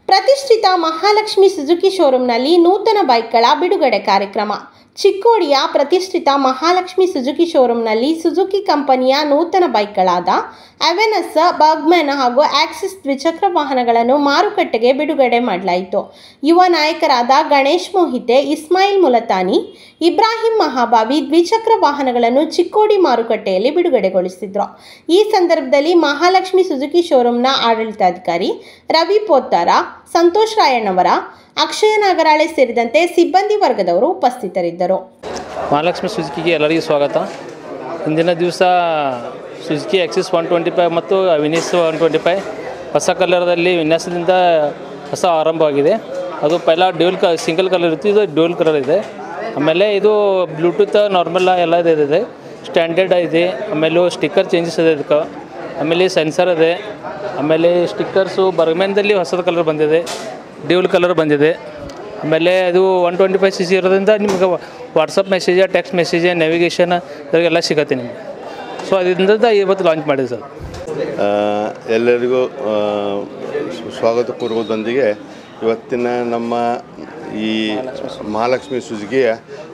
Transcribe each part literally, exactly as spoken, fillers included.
ಪ್ರತಿಷ್ಠಿತ ಮಹಾಲಕ್ಷ್ಮಿ ಸುಜುಕಿ ಶೋರೂಮ್ನಲ್ಲಿ ನೂತನ ಬೈಕ್ಗಳ ಬಿಡುಗಡೆ ಕಾರ್ಯಕ್ರಮ. ಚಿಕ್ಕೋಡಿಯ ಪ್ರತಿಷ್ಠಿತ ಮಹಾಲಕ್ಷ್ಮಿ ಸುಜುಕಿ ಶೋರೂಮ್ನಲ್ಲಿ ಸುಜುಕಿ ಕಂಪನಿಯ ನೂತನ ಬೈಕ್ಗಳಾದ ಅವೆನಸ್, ಬರ್ಗ್ಮನ್ ಹಾಗೂ ಆಕ್ಸಿಸ್ ದ್ವಿಚಕ್ರ ವಾಹನಗಳನ್ನು ಮಾರುಕಟ್ಟೆಗೆ ಬಿಡುಗಡೆ ಮಾಡಲಾಯಿತು. ಯುವ ನಾಯಕರಾದ ಗಣೇಶ್ ಮೋಹಿತೆ, ಇಸ್ಮಾಯಿಲ್ ಮುಲತಾನಿ, ಇಬ್ರಾಹಿಂ ಮಹಾಬಾವಿ ದ್ವಿಚಕ್ರ ವಾಹನಗಳನ್ನು ಚಿಕ್ಕೋಡಿ ಮಾರುಕಟ್ಟೆಯಲ್ಲಿ ಬಿಡುಗಡೆಗೊಳಿಸಿದ್ರು. ಈ ಸಂದರ್ಭದಲ್ಲಿ ಮಹಾಲಕ್ಷ್ಮಿ ಸುಜುಕಿ ಶೋರೂಮ್ನ ಆಡಳಿತಾಧಿಕಾರಿ ರವಿ ಪೋತ್ತಾರ, ಸಂತೋಷ್ ರಾಯಣ್ಣವರ, ಅಕ್ಷಯ ನಾಗರಾಳೆ ಸೇರಿದಂತೆ ಸಿಬ್ಬಂದಿ ವರ್ಗದವರು ಉಪಸ್ಥಿತರಿದ್ದರು. ಮಹಾಲಕ್ಷ್ಮಿ ಸುಜುಕಿಗೆ ಎಲ್ಲರಿಗೂ ಸ್ವಾಗತ. ಇಂದಿನ ದಿವಸ Suzuki Access one twenty five ಮತ್ತು ಅವಿನಿಸ್ ಒನ್ ಟ್ವೆಂಟಿ ಫೈವ್ ಹೊಸ ಕಲರ್ದಲ್ಲಿ ವಿನ್ಯಾಸದಿಂದ ಹೊಸ ಆರಂಭವಾಗಿದೆ. ಅದು ಪೈಲ ಡ್ಯೂಲ್ ಕ ಸಿಂಗಲ್ ಕಲರ್ ಇತ್ತು, ಇದು ಡ್ಯೂಲ್ ಕಲರ್ ಇದೆ. ಆಮೇಲೆ ಇದು ಬ್ಲೂಟೂತ್ ನಾರ್ಮಲ್ ಎಲ್ಲ ಇದೆ, ಸ್ಟ್ಯಾಂಡರ್ಡ್ ಇದೆ. ಆಮೇಲೆ ಸ್ಟಿಕ್ಕರ್ ಚೇಂಜಸ್ ಇದೆ ಇದಕ್ಕೆ. ಆಮೇಲೆ ಸೆನ್ಸರ್ ಇದೆ. ಆಮೇಲೆ ಸ್ಟಿಕ್ಕರ್ಸು ಬರ್ಗ್ಮ್ಯಾನ್ದಲ್ಲಿ ಹೊಸದು ಕಲರ್ ಬಂದಿದೆ, ಡ್ಯೂಲ್ ಕಲರ್ ಬಂದಿದೆ. ಆಮೇಲೆ ಅದು one twenty five C C ಇರೋದ್ರಿಂದ ನಿಮ್ಗೆ WhatsApp message, text message, navigation ಇದೆಲ್ಲ ಸಿಗುತ್ತೆ ನಿಮಗೆ. ಸೊ ಅದರಿಂದ ಇವತ್ತು ಲಾಂಚ್ ಮಾಡಿದೆ ಸರ್. ಎಲ್ಲರಿಗೂ ಸ್ವಾಗತ ಕೋರುವುದೊಂದಿಗೆ ಇವತ್ತಿನ ನಮ್ಮ ಈ ಮಹಾಲಕ್ಷ್ಮಿ ಸುಜುಕಿಯ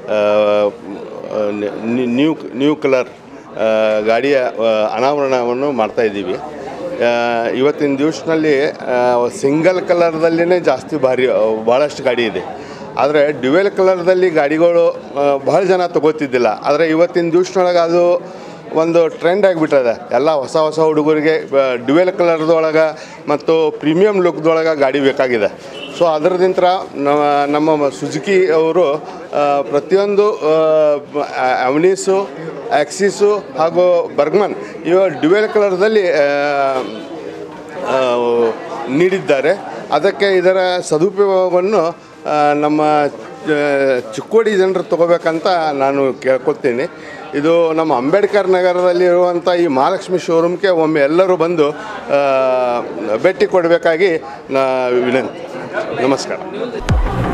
ನ್ಯೂ ನ್ಯೂ ಕಲರ್ ಗಾಡಿಯ ಅನಾವರಣವನ್ನು ಮಾಡ್ತಾಯಿದ್ದೀವಿ. ಇವತ್ತಿನ ದಿವಸದಲ್ಲಿ ಸಿಂಗಲ್ ಕಲರ್ದಲ್ಲೇ ಜಾಸ್ತಿ ಭಾರಿ ಭಾಳಷ್ಟು ಗಾಡಿ ಇದೆ. ಆದರೆ ಡ್ಯುವೆಲ್ ಕಲರ್ದಲ್ಲಿ ಗಾಡಿಗಳು ಭಾಳ ಜನ ತೊಗೋತಿದ್ದಿಲ್ಲ. ಆದರೆ ಇವತ್ತಿನ ದಿವಸದೊಳಗೆ ಅದು ಒಂದು ಟ್ರೆಂಡ್ ಆಗಿಬಿಟ್ಟದೆ. ಎಲ್ಲ ಹೊಸ ಹೊಸ ಹುಡುಗರಿಗೆ ಡ್ಯುವೆಲ್ ಕಲರ್ದೊಳಗೆ ಮತ್ತು ಪ್ರೀಮಿಯಂ ಲುಕ್ದೊಳಗೆ ಗಾಡಿ ಬೇಕಾಗಿದೆ. ಸೊ ಅದರದಿಂತ ನಮ್ಮ ಸುಜುಕಿ ಅವರು ಪ್ರತಿಯೊಂದು ಅವೆನಿಸು, ಆಕ್ಸಿಸು ಹಾಗೂ ಬರ್ಗ್ಮನ್ ಇವ ಡ್ಯುವೆಲ್ ಕಲರ್ದಲ್ಲಿ ನೀಡಿದ್ದಾರೆ. ಅದಕ್ಕೆ ಇದರ ಸದುಪಯೋಗವನ್ನು ನಮ್ಮ ಚಿಕ್ಕೋಡಿ ಜನರು ತೊಗೋಬೇಕಂತ ನಾನು ಕೇಳ್ಕೊತೀನಿ. ಇದು ನಮ್ಮ ಅಂಬೇಡ್ಕರ್ ನಗರದಲ್ಲಿ ಇರುವಂಥ ಈ ಮಹಾಲಕ್ಷ್ಮಿ ಶೋರೂಮ್ಗೆ ಒಮ್ಮೆ ಎಲ್ಲರೂ ಬಂದು ಭೇಟಿ ಕೊಡಬೇಕಾಗಿ ನಾ ವಿನಂತಿ. ನಮಸ್ಕಾರ.